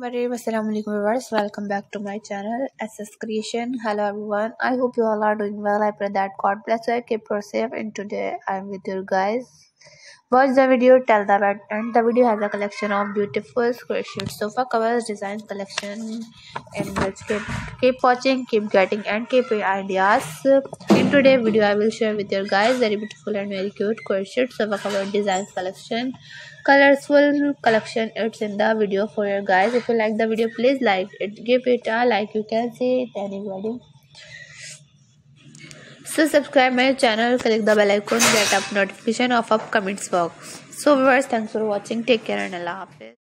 Assalamualaikum viewers, welcome back to my channel SS Creation. Hello everyone, I hope you all are doing well. I pray that God bless you, keep you safe, and today I am with you guys. Watch the video till the end. The video has a collection of beautiful crochet sofa covers designs collection in which keep watching, keep getting and keep ideas. In today's video I will share with you guys very beautiful and very cute crochet sofa cover designs collection, colorful collection. It's in the video for you guys. If you like the video, please like it, give it a like. You can see it anybody. So subscribe my channel, click the bell icon, get up notification of upcoming vlogs. So viewers, thanks for watching. Take care and Allah Hafiz.